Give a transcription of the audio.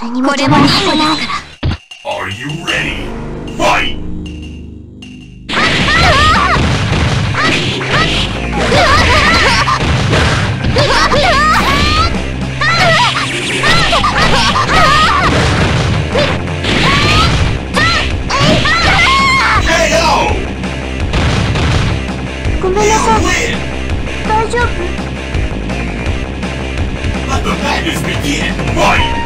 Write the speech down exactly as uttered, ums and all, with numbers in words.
何も邪魔にさせない。 Are you ready? Fight! K O! ごめんなさい。 Win! 大丈夫？ Let the madness begin! Fight!